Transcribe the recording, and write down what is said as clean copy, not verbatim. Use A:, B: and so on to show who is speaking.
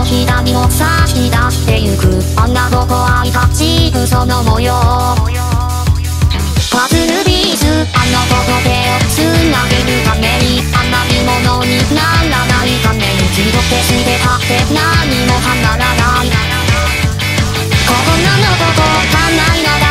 A: と左を差し出してゆくあんなとこアイタッチその模様パズルピースあの子と手をつなげるためにあんなにものにならないために気取ってしてたって何もはまらないこんなのどこかないなら